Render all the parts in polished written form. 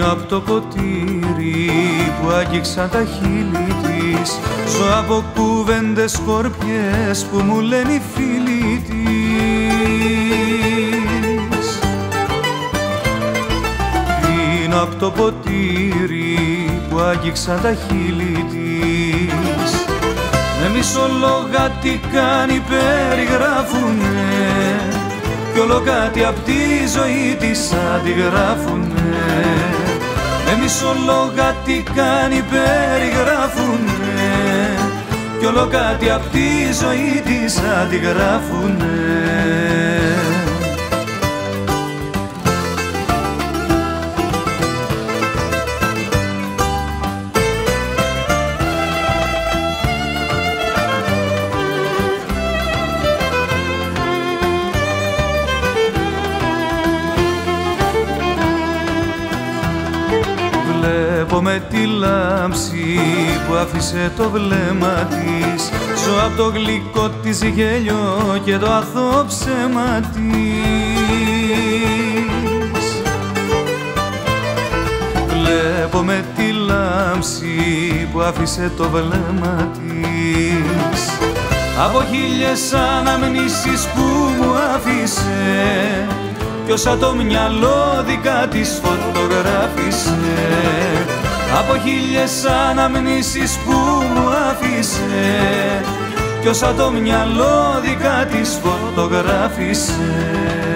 απ' το ποτήρι που άγγιξαν τα χείλη της. Ζω από κουβέντες σκορπιές που μου λένε οι φίλοι της. Πίνω απ' το ποτήρι που άγγιξαν τα χείλη της. Με μισολόγα τι κάνει περιγράφουνε κι όλο κάτι απ' τη ζωή της αντιγράφουνε. Με μισολόγα τι κάνει περιγράφουνε κι όλο κάτι απ' τη ζωή της αντιγράφουνε. Βλέπω με τη λάμψη που άφησε το βλέμμα της. Ζω απ' το γλυκό της γέλιο και το αθώο ψέμα της. Βλέπω με τη λάμψη που άφησε το βλέμμα της. Από χίλιες αναμνήσεις που μου άφησε κι όσα το μυαλό δικά της φωτογράφησε. Από χίλιες αναμνήσεις που μου άφησε κι όσα το μυαλό δικά της φωτογράφησε.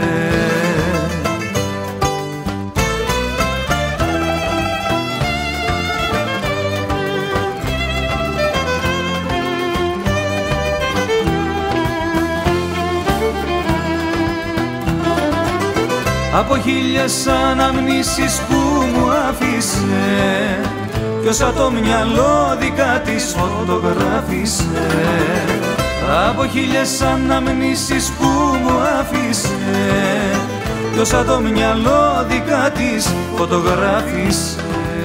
Από χίλιες αναμνήσεις που μου άφησε κι όσα το μυαλό δικά της φωτογράφησε. Από χίλιες αναμνήσεις που μου άφησε κι όσα το μυαλό δικά της φωτογράφησε.